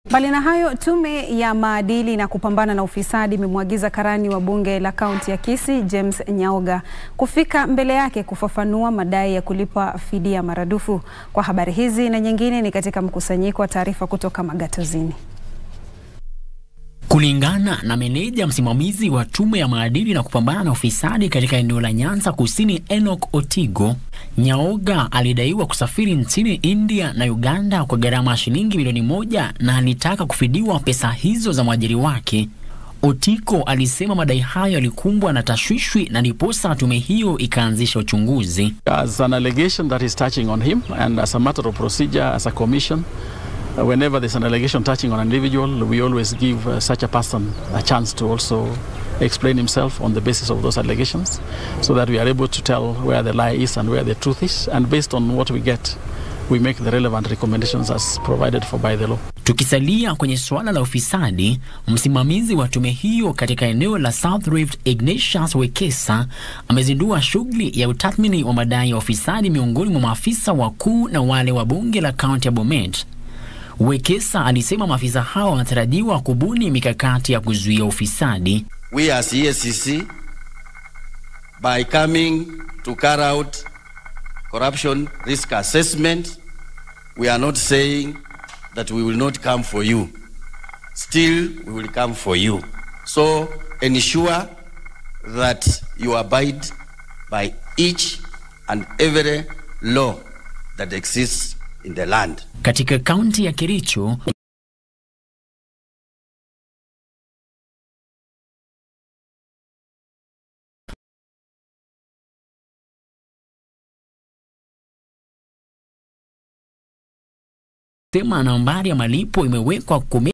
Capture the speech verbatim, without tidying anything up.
Mbali na hayo, Tume ya maadili na kupambana na ufisadi imemuagiza Karani wa bunge la kaunti ya Kisii, James Nyaoga, kufika mbele yake kufafanua madai ya kulipwa fidia maradufu. Kwa habari hizi na nyingine ni katika mkusanyiko wa taarifa kutoka magatozini. Kulingana na meneja msimamizi wa Tume ya maadili na kupambana na ufisadi katika eneo la Nyanza Kusini, Enoch Otigo, Nyaoga alidaiwa kusafiri nchini India na Uganda kwa gharama ya shilingi milioni moja na alitaka kufidiwa pesa hizo za mwajiri wake. Otigo alisema madai hayo yalikumbwa na tashwishwi na ndiposa tume hiyo ikaanzisha uchunguzi. As an allegation that is touching on him and as a matter of procedure as a commission, Uh, whenever there's an allegation touching on an individual, we always give uh, such a person a chance to also explain himself on the basis of those allegations, so that we are able to tell where the lie is and where the truth is, and based on what we get, we make the relevant recommendations as provided for by the law. Tukisalia kwenye swala la ufisadi, msimamizi wa tume hiyo katika eneo la South Rift, Ignatius Wekesa, amezindua shughuli ya utathmini wa madai ya ufisadi miongoni mwa maafisa wakuu na wale wa bunge la kaunti ya Bomet. Wekesa alisema maafisa hao wanatarajiwa kubuni mikakati ya kuzuia ufisadi. We as E A C C, by coming to carry out corruption risk assessment, we are not saying that we will not come for you. Still, we will come for you. So ensure that you abide by each and every law that exists in the land. Katika kaunti ya Kericho, tema nambari ya malipo imewekwa kume